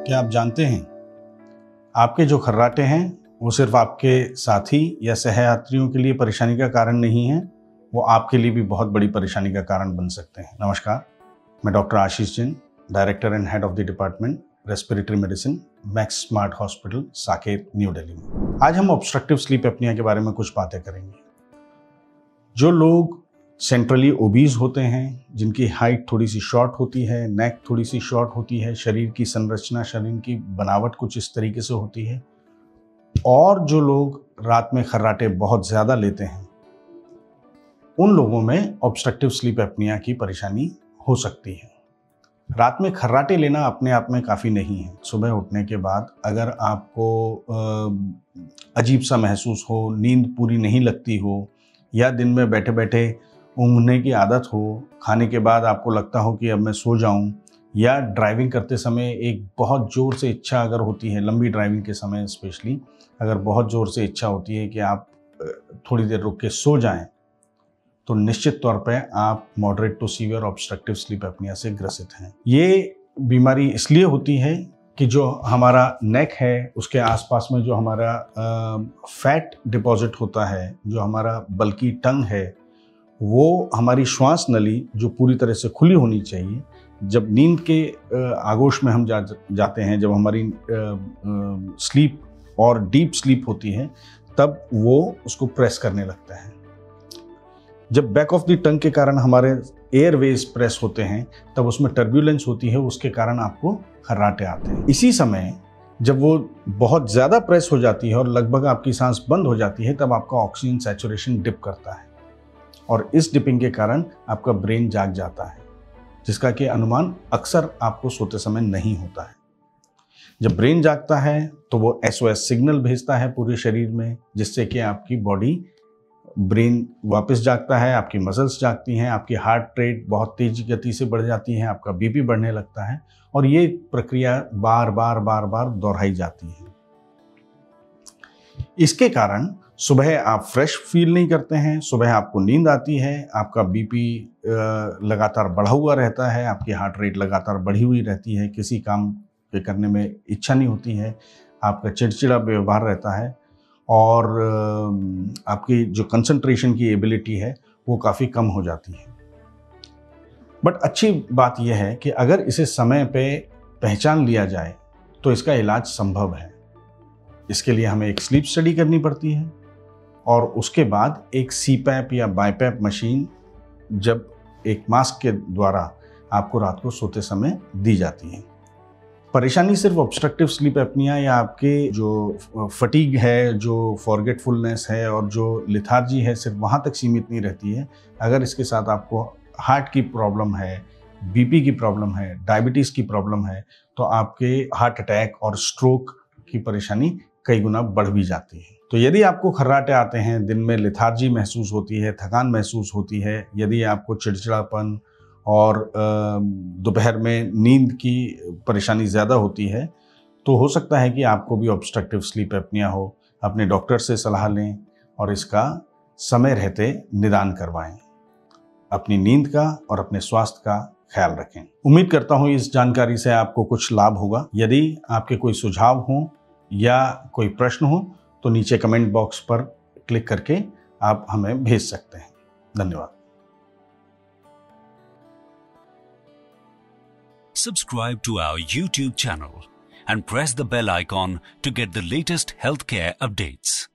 क्या आप जानते हैं आपके जो खर्राटे हैं वो सिर्फ आपके साथी या सहयात्रियों के लिए परेशानी का कारण नहीं है, वो आपके लिए भी बहुत बड़ी परेशानी का कारण बन सकते हैं। नमस्कार, मैं doctor Ashish Jain, director and head of the department respiratory medicine, Max Smart hospital, Saket, New Delhi में। आज हम ऑब्स्ट्रक्टिव स्लीप एपनिया के बारे में कुछ बातें करेंगे। जो लोग सेंट्रली ओबीज होते हैं, जिनकी हाइट थोड़ी सी शॉर्ट होती है, नेक थोड़ी सी शॉर्ट होती है, शरीर की संरचना, शरीर की बनावट कुछ इस तरीके से होती है, और जो लोग रात में खर्राटे बहुत ज़्यादा लेते हैं, उन लोगों में ऑब्स्ट्रक्टिव स्लीप एपनिया की परेशानी हो सकती है। रात में खर्राटे लेना अपने आप में काफ़ी नहीं है। सुबह उठने के बाद अगर आपको अजीब सा महसूस हो, नींद पूरी नहीं लगती हो, या दिन में बैठे बैठे ऊँघने की आदत हो, खाने के बाद आपको लगता हो कि अब मैं सो जाऊं, या ड्राइविंग करते समय एक बहुत ज़ोर से इच्छा अगर होती है, लंबी ड्राइविंग के समय स्पेशली अगर बहुत ज़ोर से इच्छा होती है कि आप थोड़ी देर रुक के सो जाएं, तो निश्चित तौर पे आप moderate to severe obstructive sleep apnoea से ग्रसित हैं। ये बीमारी इसलिए होती है कि जो हमारा नेक है उसके आसपास में जो हमारा फैट डिपॉजिट होता है, जो हमारा बल्कि टंग है, वो हमारी श्वास नली जो पूरी तरह से खुली होनी चाहिए, जब नींद के आगोश में हम जाते हैं, जब हमारी स्लीप और डीप स्लीप होती है, तब वो उसको प्रेस करने लगता है। जब बैक ऑफ द टंग के कारण हमारे एयरवेज प्रेस होते हैं, तब उसमें टर्ब्यूलेंस होती है, उसके कारण आपको खर्राटे आते हैं। इसी समय जब वो बहुत ज़्यादा प्रेस हो जाती है और लगभग आपकी सांस बंद हो जाती है, तब आपका ऑक्सीजन सैचुरेशन डिप करता है, और इस डिपिंग के कारण आपका ब्रेन जाग जाता है, जिसका कि अनुमान अक्सर आपको सोते समय नहीं होता है। जब ब्रेन जागता है तो वो SOS सिग्नल भेजता है पूरे शरीर में, जिससे कि आपकी बॉडी, ब्रेन वापस जागता है, आपकी मसल्स जागती हैं, आपकी हार्ट रेट बहुत तेज गति से बढ़ जाती है, आपका बीपी बढ़ने लगता है, और ये प्रक्रिया बार बार दोहराई जाती है। इसके कारण सुबह आप फ्रेश फील नहीं करते हैं, सुबह आपको नींद आती है, आपका बीपी लगातार बढ़ा हुआ रहता है, आपकी हार्ट रेट लगातार बढ़ी हुई रहती है, किसी काम के करने में इच्छा नहीं होती है, आपका चिड़चिड़ा व्यवहार रहता है, और आपकी जो कंसंट्रेशन की एबिलिटी है वो काफ़ी कम हो जाती है। बट अच्छी बात यह है कि अगर इसे समय पे पहचान लिया जाए तो इसका इलाज संभव है। इसके लिए हमें एक स्लीप स्टडी करनी पड़ती है, और उसके बाद एक CPAP या BiPAP मशीन जब एक मास्क के द्वारा आपको रात को सोते समय दी जाती है। परेशानी सिर्फ ऑब्स्ट्रक्टिव स्लीप एपनिया या आपके जो फटीग है, जो फॉरगेटफुलनेस है और जो लिथार्जी है, सिर्फ वहाँ तक सीमित नहीं रहती है। अगर इसके साथ आपको हार्ट की प्रॉब्लम है, BP की प्रॉब्लम है, डायबिटीज़ की प्रॉब्लम है, तो आपके हार्ट अटैक और स्ट्रोक की परेशानी कई गुना बढ़ भी जाती है। तो यदि आपको खर्राटे आते हैं, दिन में लिथार्जी महसूस होती है, थकान महसूस होती है, यदि आपको चिड़चिड़ापन और दोपहर में नींद की परेशानी ज़्यादा होती है, तो हो सकता है कि आपको भी ऑब्स्ट्रक्टिव स्लीप एपनिया हो। अपने डॉक्टर से सलाह लें और इसका समय रहते निदान करवाएं। अपनी नींद का और अपने स्वास्थ्य का ख्याल रखें। उम्मीद करता हूँ इस जानकारी से आपको कुछ लाभ होगा। यदि आपके कोई सुझाव हों या कोई प्रश्न हो तो नीचे कमेंट बॉक्स पर क्लिक करके आप हमें भेज सकते हैं। धन्यवाद। Subscribe to our YouTube channel and press the bell icon to get the latest healthcare updates.